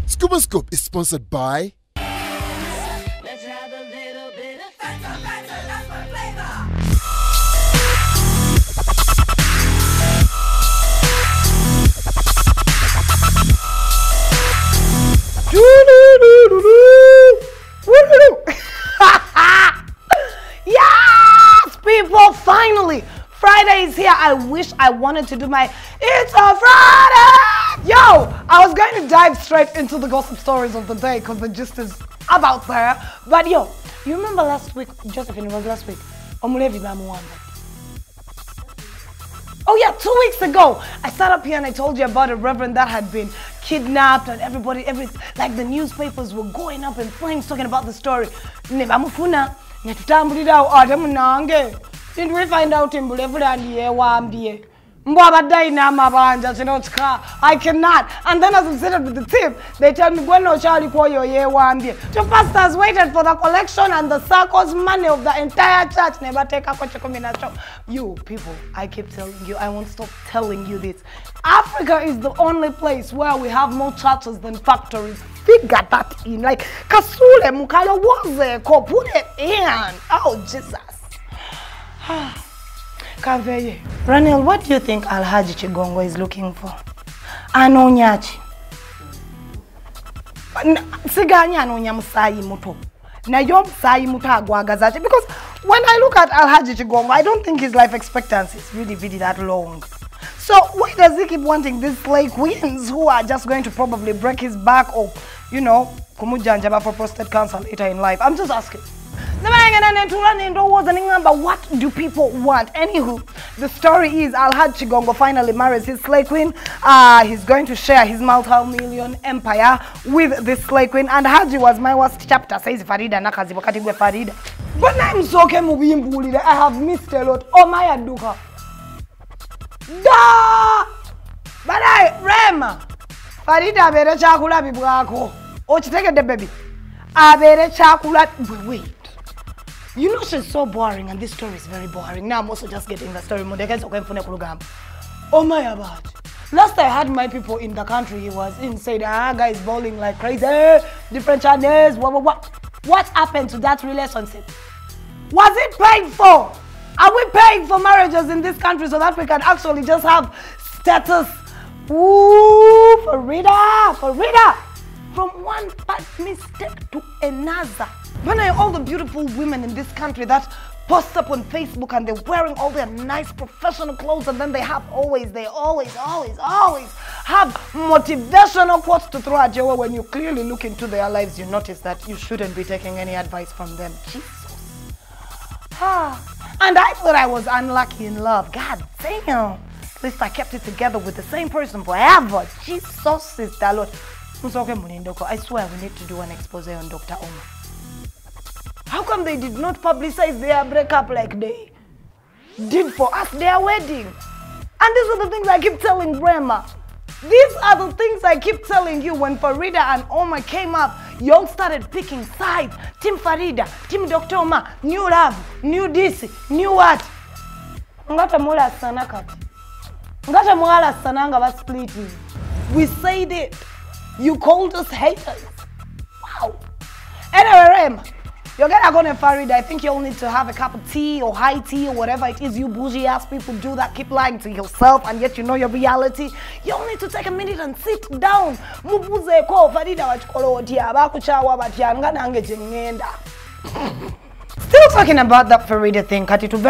Scuba Scope is sponsored by Let's have a little bit of flavor. Yes, people, finally Friday is here. I wish I wanted to do my It's a Friday. Yo, I was going to dive straight into the gossip stories of the day because the gist is about there. But yo, you remember last week, Josephine, it was last week, Omulevi Bamuwamba. Oh yeah, 2 weeks ago, I sat up here and I told you about a reverend that had been kidnapped and like the newspapers were going up in flames talking about the story. Nebamufuna, netutambulira ate munange. Didn't we find out in Bulevulandi wambie? I cannot. And then as I'm sitting with the team, they tell me, the pastors waited for the collection and the circles money of the entire church. Never take a You people, I keep telling you, I won't stop telling you this. Africa is the only place where we have more churches than factories. Figure that in. Like, Kasule Mukalo was put it in. Oh, Jesus. Kaveye. Ranel, what do you think Alhaji Chigongo is looking for? Anonyachi. Siganya anonya musayi muto. Na yo musayi muto agwagazachi. Because when I look at Alhaji Chigongo, I don't think his life expectancy is really that long. So why does he keep wanting these slay queens who are just going to probably break his back or, you know, kumujanjaba for prostate cancer later in life? I'm just asking. But what do people want? Anywho, the story is Alhaji Chigongo finally marries his slay queen. He's going to share his multi-million empire with this slay queen. And Haji was my worst chapter, says Farida Nakazi Bakatigwe Farida. But I'm so I have missed a lot. Oh my aduka. Da! But Rema Farida bere chakula bibwako. Ochiteke the baby. Abere chakula. Wait. You know she's so boring and this story is very boring. Now I'm also just getting the story. Oh my God. Last I had my people in the country, he was in said, guys bowling like crazy, different channels, what happened to that relationship? Was it paid for? Are we paying for marriages in this country so that we can actually just have status? Ooh, Farida. From one bad mistake to another. When all the beautiful women in this country that post up on Facebook and they're wearing all their nice professional clothes and then they always have motivational quotes to throw at you. When you clearly look into their lives, you notice that you shouldn't be taking any advice from them. Jesus. And I thought I was unlucky in love. God damn. At least I kept it together with the same person forever. Jesus, Sister Lord. I swear we need to do an expose on Dr. Omar. How come they did not publicize their breakup like they did for us, their wedding? And these are the things I keep telling Brema. These are the things I keep telling you. When Farida and Omar came up, you all started picking sides. Team Farida, Team Dr. Omar, new love, new this, new what? We said it. You called us haters. Wow. Anyway, Rem, you're gonna go to Farida. I think you'll need to have a cup of tea or high tea or whatever it is you bougie ass people do that keep lying to yourself and yet you know your reality. You'll need to take a minute and sit down. Still talking about that Farida thing,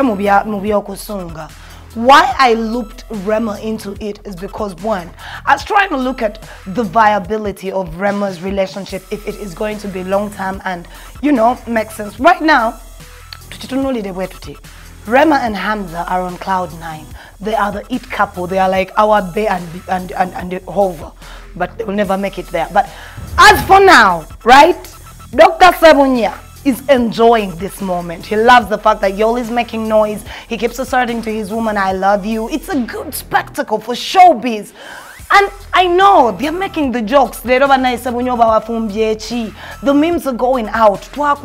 why I looped Rema into it is because, one, I was trying to look at the viability of Rema's relationship if it is going to be long-term and, you know, make sense. Right now, Rema and Hamza are on cloud 9. They are the it couple. They are like our Bay and Hover, but they will never make it there. But as for now, right, Dr. Sebunya is enjoying this moment. He loves the fact that Yol is making noise. He keeps asserting to his woman, I love you. It's a good spectacle for showbiz. And I know they're making the jokes. The memes are going out.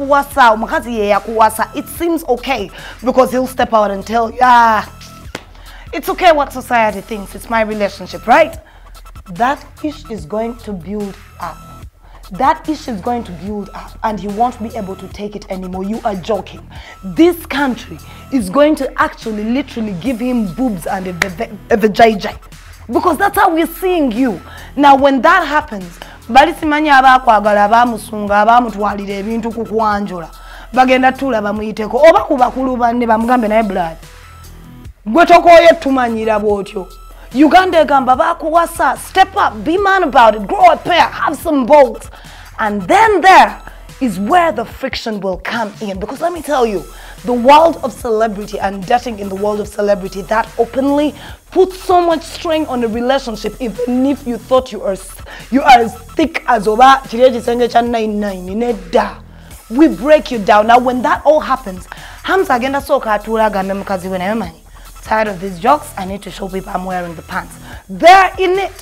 It seems okay because he'll step out and tell you, it's okay what society thinks. It's my relationship, right? That fish is going to build up. that issue is going to build up and he won't be able to take it anymore. You are joking. This country is going to actually literally give him boobs and a vajayjay. Because that's how we're seeing you. Now when that happens, balisimanya abakwagala bamusunga abamutwalira ebintu kukwanjula bagenda tula bamuyiteko oba kubakulu banne bamugambe naye blood gwe tokoye tumanyira bwotyo Uganda egamba bakuwasa, step up, be man about it, grow a pair, have some balls. And then there is where the friction will come in. Because let me tell you, the world of celebrity and dating in the world of celebrity that openly puts so much strain on a relationship, even if you thought you are as thick as Oba Chireji Senge Chan 99. We break you down. Now when that all happens, Hamza agenda soka atula gambe mukazi we nayo manyi. Tired of these jokes, I need to show people I'm wearing the pants. There in it,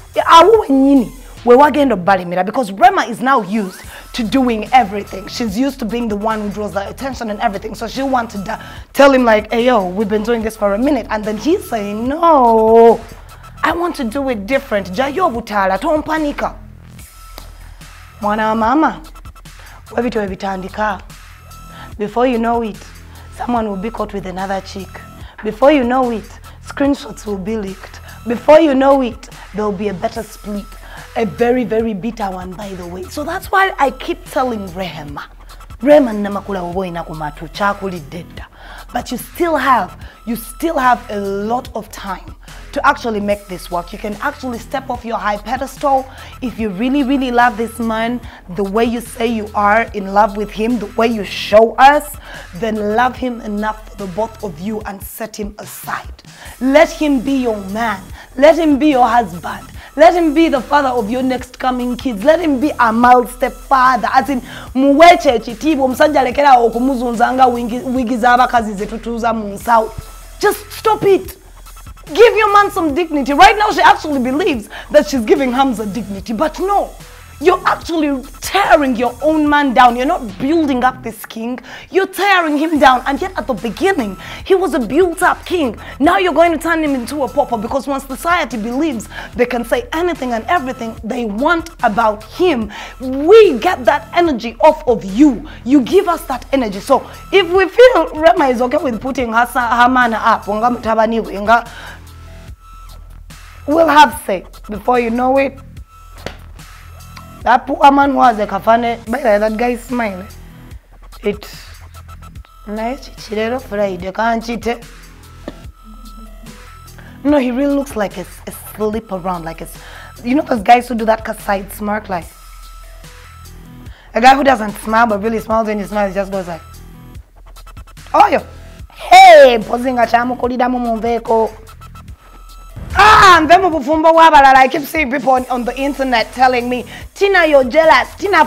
because Rema is now used to doing everything. She's used to being the one who draws the attention and everything. So she wanted to tell him like, hey yo, we've been doing this for a minute. And then he's saying, no, I want to do it different. Jayo butala, don't panika. Mwana wa mama, webitu webitandika. Before you know it, someone will be caught with another chick. Before you know it, screenshots will be leaked. Before you know it, there will be a better split. A very, very bitter one, by the way. So that's why I keep telling Rema namakula woboina kumatu chakuli deda. But you still have a lot of time to actually make this work. You can actually step off your high pedestal. If you really, really love this man, the way you say you are in love with him, the way you show us, then love him enough for the both of you and set him aside. Let him be your man. Let him be your husband. Let him be the father of your next coming kids. Let him be a mild stepfather. As in, muweche chitibo msanja lekera okumuzunzanga wigiza abakazi zetutuza munsaw. Just stop it. Give your man some dignity. Right now, she actually believes that she's giving Hamza dignity, but no. You're actually tearing your own man down. You're not building up this king. You're tearing him down. And yet at the beginning, he was a built-up king. Now you're going to turn him into a pauper because once society believes they can say anything and everything they want about him, we get that energy off of you. You give us that energy. So if we feel Rema is okay with putting her man up, we'll have say. Before you know it, that poor man was a kafane. By the way, that guy is smiling. It's nice. Chilero Friday. Can't cheat. No, he really looks like a slip around. Like it's, you know, those guys who do that side smirk, like a guy who doesn't smile but really smiles when he smiles. He just goes like, "Oh yo, hey, posing a chamu kolida mumveko." And then I keep seeing people on the internet telling me, Tina, you're jealous. Tina,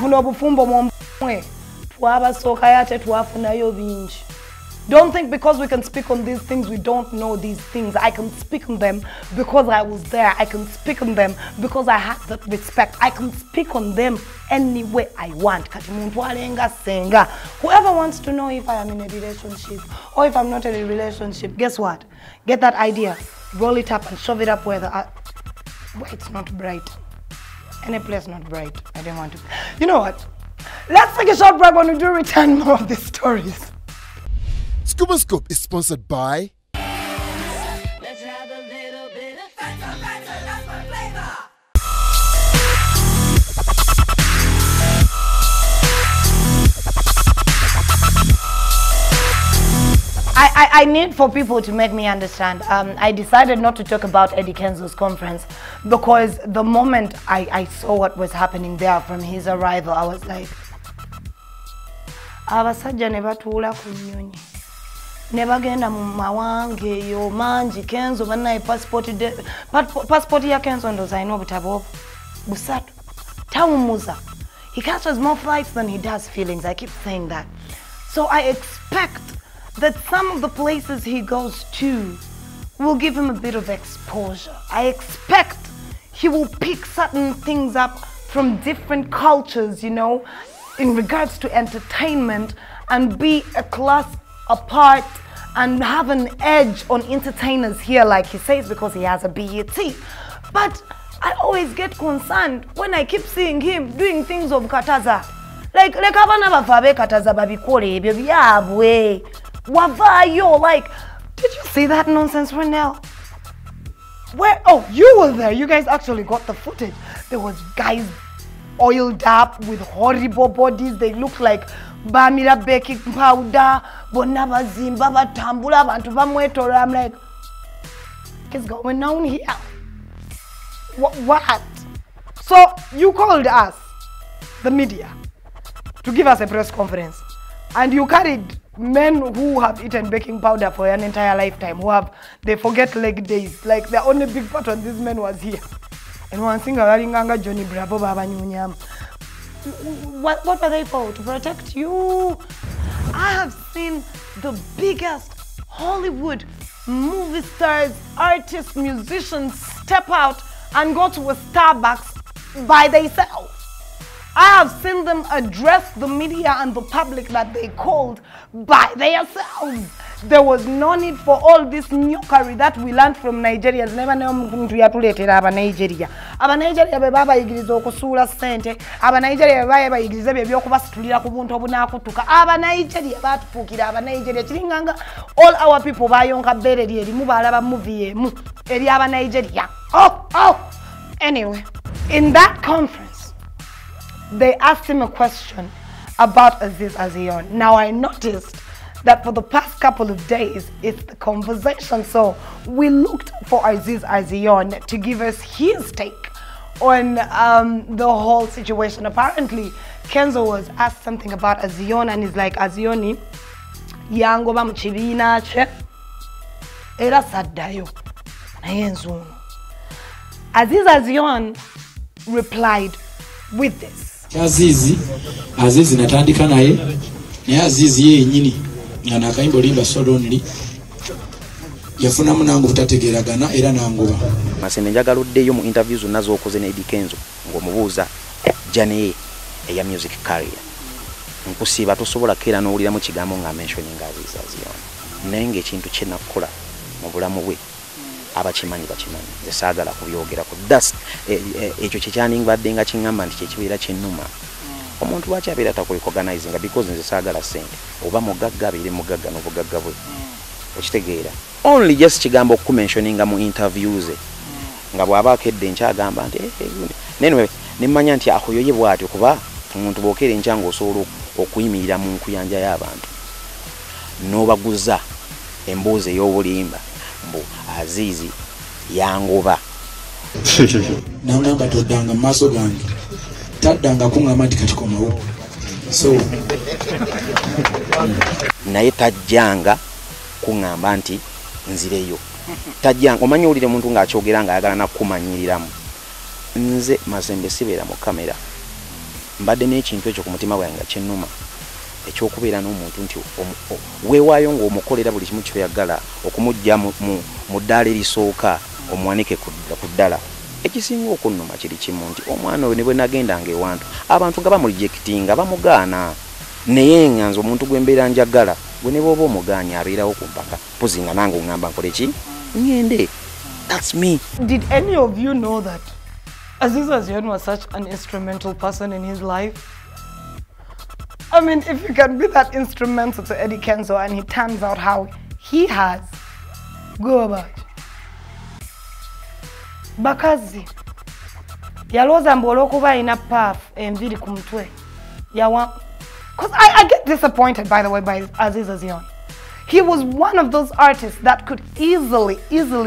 don't think because we can speak on these things, we don't know these things. I can speak on them because I was there. I can speak on them because I had that respect. I can speak on them any way I want. Whoever wants to know if I am in a relationship or if I'm not in a relationship, guess what? Get that idea. Roll it up and shove it up where the it's not bright. Any place not bright. I didn't want to. You know what? Let's take a short break. When we do return, more of these stories. Scuba Scoop is sponsored by Let's have a little bit of that's my flavor. I need for people to make me understand. I decided not to talk about Eddie Kenzo's conference because the moment I saw what was happening there from his arrival, I was like, abasajja ne batuula ku nnyonyi ne bagenda mu mawange yo mangi Kenzo bannaye passport ya Kenzo ndoza alina obutabo busatu tawumuza. He catches more flights than he does feelings. I keep saying that. So I expect that some of the places he goes to will give him a bit of exposure. I expect he will pick certain things up from different cultures, you know, in regards to entertainment and be a class apart and have an edge on entertainers here, like he says, because he has a BET. But I always get concerned when I keep seeing him doing things of kataza. Like abana bavabe kataza babikole ebyo byabwe. Wavayo, like, did you see that nonsense, Renelle? Where? Oh, you were there. You guys actually got the footage. There was guys oiled up with horrible bodies. They looked like bamira baking powder. Bonaba zimba batambula bantu bamwetora. I'm like, what's going on here? What? So you called us, the media, to give us a press conference, and you carried men who have eaten baking powder for an entire lifetime, they forget leg days. Like, the only big part of this man was here. And one thing about Johnny Bravo Baba Nyunyam. What are they for? To protect you? I have seen the biggest Hollywood movie stars, artists, musicians step out and go to a Starbucks by themselves. I have seen them address the media and the public that they called by themselves. There was no need for all this nyokery that we learned from Nigerians. Never know muntu yatuletera aba Nigeria. Aba Nigeria be baba yigiriza okusula sente. Aba Nigeria be baba yigiriza byokubasitulira ku buntu obunakutuka. Aba Nigeria batufukira aba Nigeria kiringanga all our people bayonka bere lyeri mubalaba movie emu eri aba Nigeria. Oh. Anyway, in that conference, they asked him a question about Aziz Azion. Now I noticed that for the past couple of days, it's the conversation. So we looked for Aziz Azion to give us his take on the whole situation. Apparently, Kenzo was asked something about Azion and he's like, Azioni, yango ba mchibina che, era saddayo, na yenzu. Aziz Azion replied with this. Azizi natandika naye naye Azizi yennyini nga nakayimba olimba solonly yafuna munangu butategeeragana era nangoba. Maseme njagala oddeyo mu interviews nazo okoze ne Eddie Kenzo ng'omubuuza jane eya music career nkusiiba tosobola keera n'owuliramu kigambo nga mentioning Aziz Azion naye ng'ekintu kye nakola mu bulamu bwe abakimanyi nze saagala kubyogerako dust ekyo kyekyandimbadde nga kiŋŋamba nti kyekibeera kyennuma omuntu lwaki abeera takulicognizing because nze saagala ssente oba mugagga abeere mugagga n'obugagga bwe okitegeera only just kigambo okumentioninga mu interviews nga bw'aba akedde nkyagamba nti anyway nemmanya nti akoyoye bw'atyo kuba omuntu bw'okeera enkya ng'osobola okuyimirira mu nkuyanja y'abantu n'obaguza emboozi ey'obulimba mbu Azizi yangoba nangamba toddanga mu maaso gange taddanga kuŋŋamba nti katikomawo so naye tajjanga kuŋŋamba nti nzireyo tajjanga omanyi owulire omuntu ng'akyogera ng'ayagala nakukumanyiriramu nze Mazembe sibeera mu kamera mbadde n'ekintu ekyo ku mutima gwange nga kyennuma ekyokubeera n'omuntu nti weewaayo ng'omukolera buli kimu kyoyagala okumujja mu ddaala erisooka omwanike ku ddala ekisinga okunnuma kiri kimu nti omwana oyo ne bwe nagendanga ewantu abantu nga bamulijectinga bamugaana naye nga nze omuntu gwe mbeera njagala gwe ne bw'oba omugaanya abeerawo ku mpaka mpozi nga nange oŋŋamba nkole ki ngende. That's me. Did any of you know that Aziz Azion was such an instrumental person in his life? I mean, if you can be that instrumental to Eddie Kenzo and he turns out how he has, go about it. Bakazi yaloza mbolo kuba ina puff enviri ku mutwe yawa because I get disappointed by the way by Aziz Azion. He was one of those artists that could easily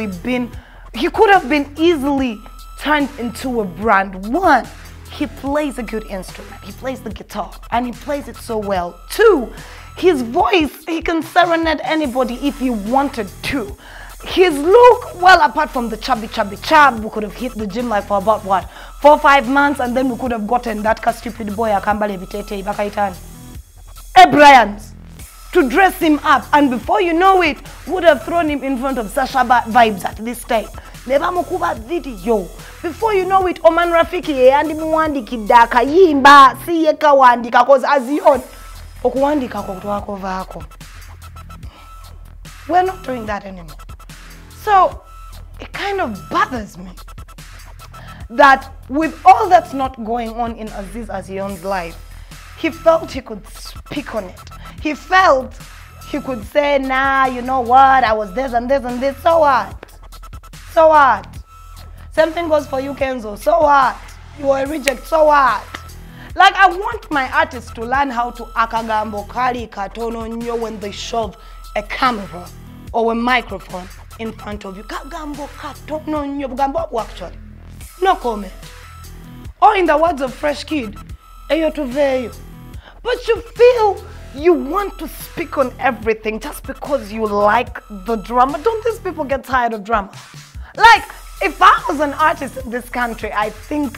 turned into a brand. One, he plays a good instrument. He plays the guitar and he plays it so well. Two, his voice, he can serenade anybody if he wanted to. His look, well, apart from the chubby chub, we could have hit the gym like for about what, 4 or 5 months, and then we could have gotten that stupid boy Akambale Bitete Bakaitan, Bryant, to dress him up, and before you know it, would have thrown him in front of Sasha Vibes at this time. Nebamukuba video. Before you know it, Oman Rafiki and muwandikidde akayimba siye kawandika cause Azion okuwandika kwako vako. We're not doing that anymore. So it kind of bothers me that with all that's not going on in Aziz Azion's life, he felt he could speak on it. He felt he could say, nah, you know what, I was this and this and this, so what? So what? Same thing goes for you, Kenzo, so what? You were a reject, so what? Like, I want my artists to learn how to akagambo kali katono nyo when they shove a camera or a microphone in front of you. Kagambo katono nyo bugambo actually. No comment. Or in the words of Fresh Kid, eyo tuveyo. But you feel you want to speak on everything just because you like the drama. Don't these people get tired of drama? Like, if I was an artist in this country, I think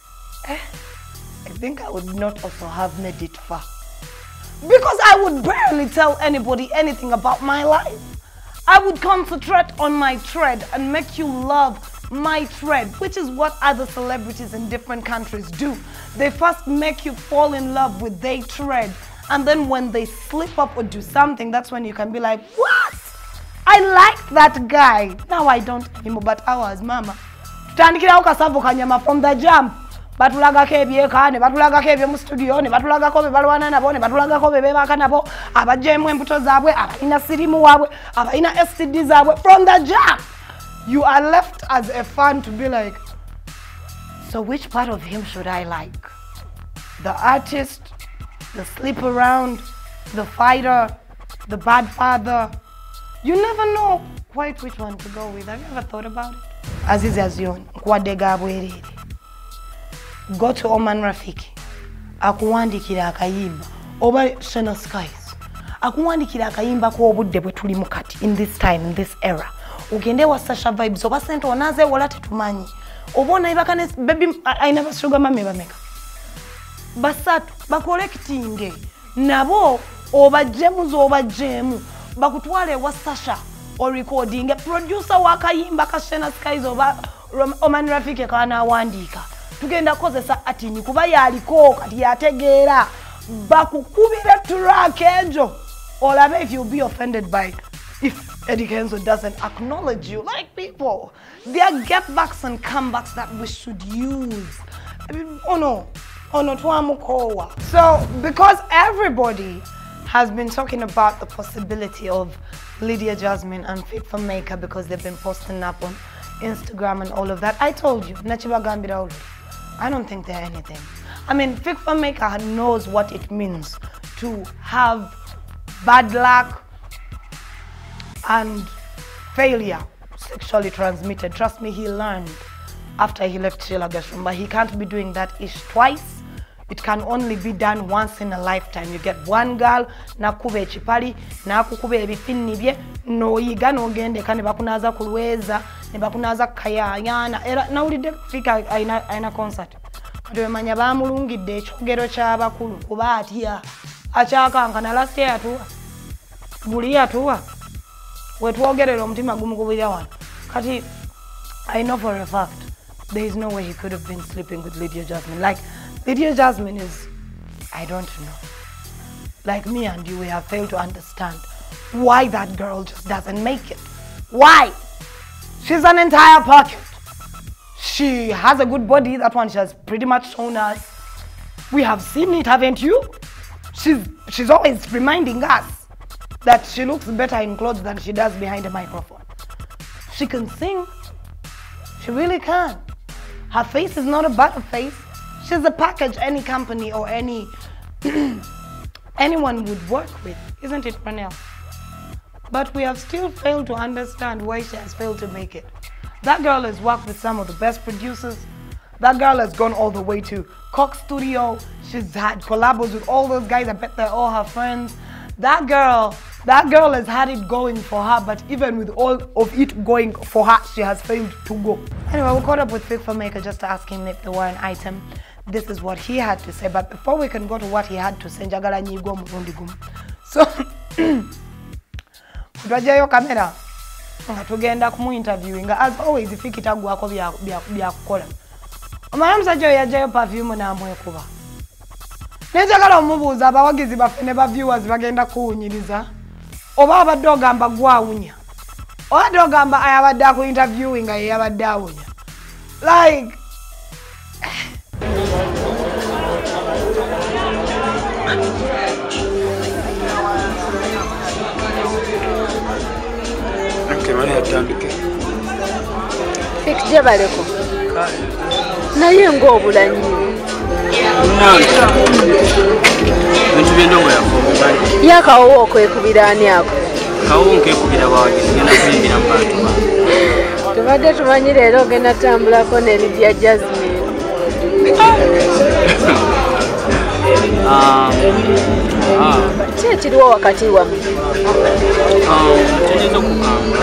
I would not also have made it far. Because I would barely tell anybody anything about my life. I would concentrate on my trade and make you love my trade, which is what other celebrities in different countries do. They first make you fall in love with their trade, and then when they slip up or do something, that's when you can be like, what? I liked that guy. Now I don't anymore, but I was mama. Tutandikira ukasavu kanyama from the jump. Batulaga kebye kane, batulaga kebye mu studio ne, batulaga ko be balwana nabo ne, batulaga ko be bebaka nabo, abajemwe embuto zaabwe, abalina sirimu waabwe, abalina STD zaabwe from the jump. You are left as a fan to be like, so which part of him should I like? The artist, the sleep around, the fighter, the bad father? You never know quite which one to go with. Have you ever thought about it? Aziz Azion, kwadega bwerere. Go to Oman Rafiki. Akuwandikira akayimba. Oba Shana Skies. Akuwandikira akayimba ko obudde bwe tuli mukati in this time, in this era. Ugende wa Sasha Vibes oba sente onaze wala tetumanyi. Obona ibakane baby I never sugar mami bameka. Basatu bakollectinge. Nabo oba jemu bakutwale wa Sasha or recording a producer wakayimba ka Shana Skies oba Oman Rafiki kana wandika. Tugenda kozesa atini kuba yaliko kati yategeera bakukubira track ejo. Olabe if you'll be offended by if Eddie Kenzo doesn't acknowledge you. Like people, there are get backs and comebacks that we should use. I mean, oh no, tuamukowa. So because everybody has been talking about the possibility of Lydia Jasmine and Fit for Maker because they've been posting up on Instagram and all of that, I told you, Nachiba Gambira already. I don't think they're anything. I mean, Fit for Maker knows what it means to have bad luck and failure sexually transmitted. Trust me, he learned after he left Sheila Gashum, but he can't be doing that ish twice. It can only be done once in a lifetime. You get one girl, nakube chipali, nakukube ebipinni bye, no yiga no gende kane bakunaza kulweza, ne bakunaza kayayana. Era nawulidde fika aina concert. Kati manya bamulungidde ekigero ky'abakulu kuba atya. Akyakankana last year atuwa. Buli atuwa. Wetwogerera omutima gumugubira wano. Kati I know for a fact there is no way he could have been sleeping with Lydia Jasmine. Like Lydia Jasmine is, I don't know. Like me and you, we have failed to understand why that girl just doesn't make it. Why? She's an entire packet. She has a good body, that one she has pretty much shown us. We have seen it, haven't you? She's always reminding us that she looks better in clothes than she does behind a microphone. She can sing. She really can. Her face is not a butter face. She's a package any company or any anyone would work with, isn't it, Pranel? But we have still failed to understand why she has failed to make it. That girl has worked with some of the best producers. That girl has gone all the way to Cox Studio. She's had collabos with all those guys. I bet they're all her friends. That girl has had it going for her, but even with all of it going for her, she has failed to go. Anyway, we caught up with Fit for Maker just to ask him if there were an item. This is what he had to say, but before we can go to what he had to say, njagala nyigo murundi gumu. So, kutwajayo kamera, nga tugenda kumu interviewing, as always, ifikitagwako bya kukola. Omwana musajja oyo yajayo perfume n'amwekuba. Nenjagala omubuuza abawagizi baffe ne ba viewers bagenda kuwunyiriza. Oba abadde ogamba gwawunya. Obadde ogamba ayabadde aku interviewing nga ye yabadde awunya. Like, Fikje baleko. Naye ng'obulanyi. Yakawo okwekubira ani ako. Kawo nkekubira bawagizi ngenda kuyimbira mu bantu bange. Tubadde tumanyi leero ogenda tambulako ne Lydia Jasmine. Ki ekiriwo wakati wammwe? Tegeza okugamba.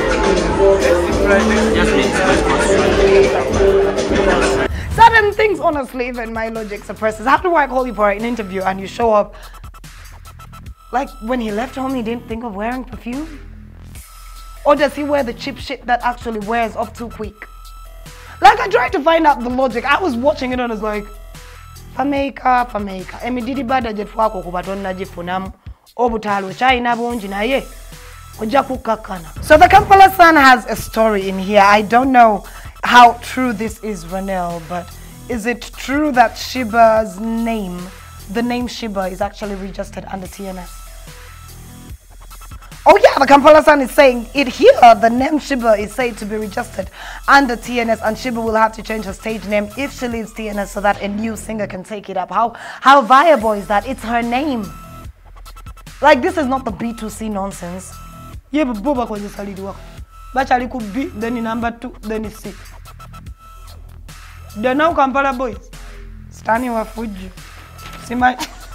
Certain things, honestly, even my logic suppresses. How do I call you for an interview and you show up? Like, when he left home, he didn't think of wearing perfume? Or does he wear the cheap shit that actually wears off too quick? Like, I tried to find out the logic. I was watching it and I was like, Fameka. Emi didi bada jetfuako kubatonna jifunamu. Obutalo chaina bunji na ye. So the Kampala Sun has a story in here. I don't know how true this is, Ranel, but is it true that Shiba's name, the name Shiba, is actually registered under TNS? Oh yeah, the Kampala Sun is saying it here. The name Shiba is said to be registered under TNS, and Shiba will have to change her stage name if she leaves TNS so that a new singer can take it up. How viable is that? It's her name. Like, this is not the B2C nonsense. Yeah, but Boba kwa jisali wako. Bachali ku B, then in number 2, then in C. They're now Kampala boys. Stani wa Fuji. See my...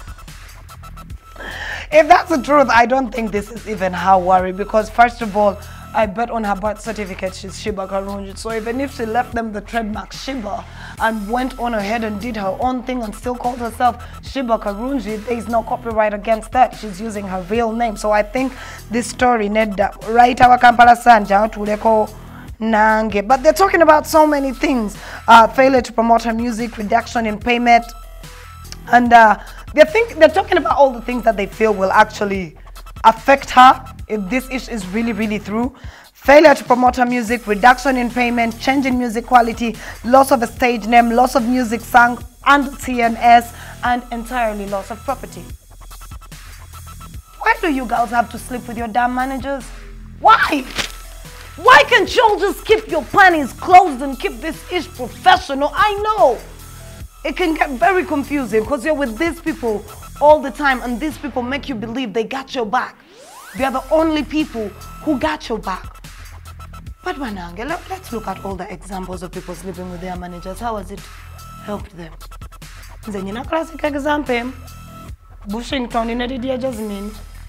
If that's the truth, I don't think this is even her worry, because first of all, I bet on her birth certificate she's Shiba Karungi. So even if she left them the trademark Shiba and went on ahead and did her own thing and still called herself Shiba Karungi, there is no copyright against that. She's using her real name. So I think this story Nedda right our Kampala Sanja Tuleko Nange. But they're talking about so many things. Failure to promote her music, reduction in payment, and they're talking about all the things that they feel will actually affect her if this issue is really through. Failure to promote her music, reduction in payment, change in music quality, loss of a stage name, loss of music sung under TNS, and entirely loss of property. Why do you girls have to sleep with your damn managers? Why? Why can't y'all just keep your panties closed and keep this ish professional? I know it can get very confusing because you're with these people all the time, and these people make you believe they got your back. They're the only people who got your back. But Wanange, let's look at all the examples of people sleeping with their managers. How has it helped them? Zenyina classic example, Bushington in Lydia Jasmine.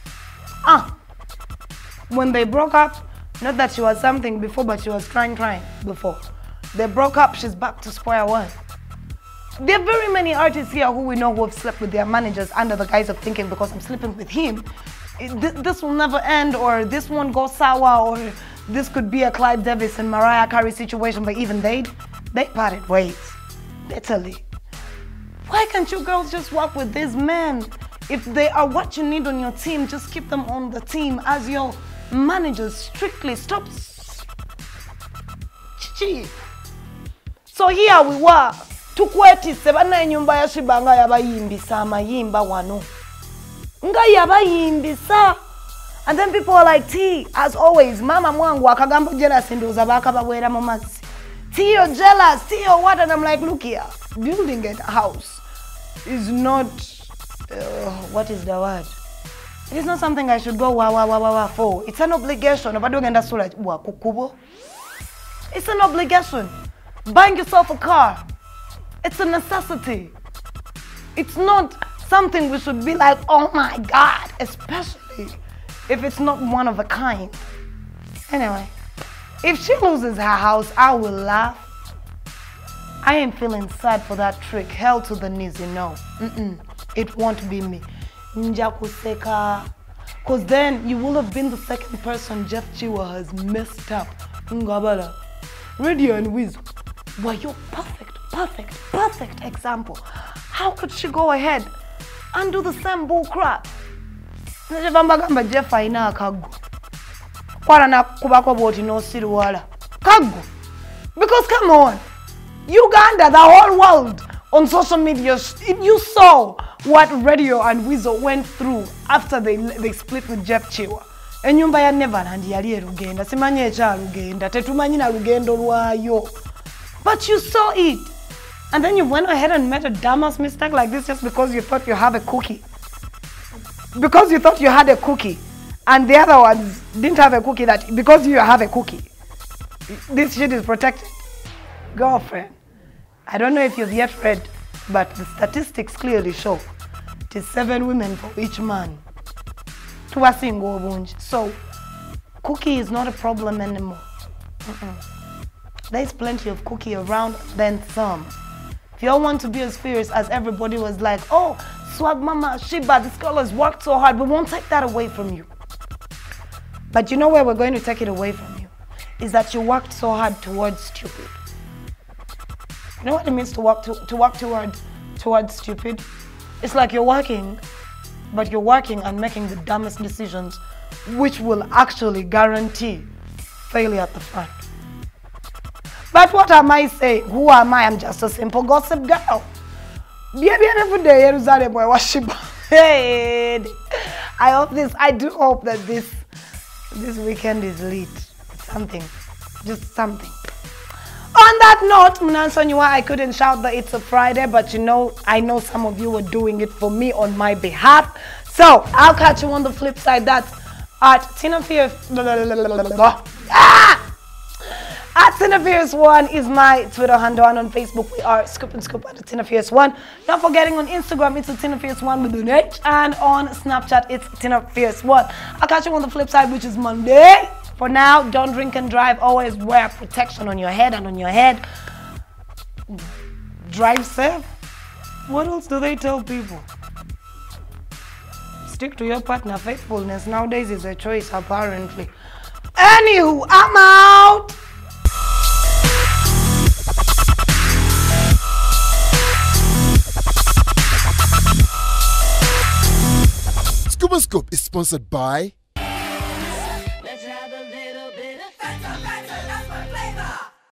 When they broke up, not that she was something before, but she was trying before. They broke up, she's back to square one. There are very many artists here who we know who have slept with their managers under the guise of thinking because I'm sleeping with him, this will never end, or this won't go sour, or this could be a Clive Davis and Mariah Carey situation, but even they parted ways, literally. Why can't you girls just work with these men? If they are what you need on your team, just keep them on the team as your managers strictly. Stop. So here we were. Tukwetise bana enyumba ya Shiba nga yabayimbisa amayimba wano. Nga yabayimbisa. And then people are like, T, as always, mama mwangu akagambo jealous ndoza bakababwera mu mazzi. T, you're jealous. T, you're what? And I'm like, look here. Building a house is not, what is the word? It is not something I should go wa for. It's an obligation. It's an obligation. Buying yourself a car. It's a necessity. It's not something we should be like, oh my God, especially if it's not one of a kind. Anyway, if she loses her house, I will laugh. I am feeling sad for that trick. Hell to the knees, you know. It won't be me. Njakuseka. Because then you will have been the second person Jeff Chiwa has messed up. Ngabala. Radio and Wiz. Were you perfect example. How could she go ahead and do the same bull crap? Jeff aina kagu. Kwala na kubako boti no siruwala. Kagu. Because come on. Uganda, the whole world on social media, you saw what Radio and Weasel went through after they split with Jeff Chiwa. Enyumba ya Neverland yali erugenda. Simanyi ekyalugenda. Tetumanyi na lugendo lwayo. But you saw it. And then you went ahead and made a dumbass mistake like this just because you thought you have a cookie. Because you thought you had a cookie. And the other ones didn't have a cookie, that because you have a cookie, this shit is protected. Girlfriend, I don't know if you've yet read, but the statistics clearly show it is 7 women for each man. So, cookie is not a problem anymore. There's plenty of cookie around, then some. If you all want to be as fierce as everybody was like, oh, Swag Mama, Shiba, this girl has worked so hard, we won't take that away from you. But you know where we're going to take it away from you? Is that you worked so hard towards stupid. You know what it means to work towards stupid? It's like you're working, but you're working and making the dumbest decisions, which will actually guarantee failure at the front. But what am I saying? Who am I? I'm just a simple gossip girl. I do hope that this weekend is lit. Something. Just something. On that note, Mnansonyiwa, I couldn't shout that it's a Friday, but you know, I know some of you were doing it for me on my behalf. So, I'll catch you on the flip side. That's at Tina Fierce. At Tina Fierce 1 is my Twitter handle, and on Facebook we are Scoop and Scoop at Tina Fierce 1. Not forgetting on Instagram it's Tina Fierce 1 with an H, and on Snapchat it's Tina Fierce 1. I'll catch you on the flip side, which is Monday. For now, don't drink and drive. Always wear protection on your head and on your head. Drive safe. What else do they tell people? Stick to your partner. Faithfulness nowadays is a choice, apparently. Anywho, I'm out. Scuba Scoop is sponsored by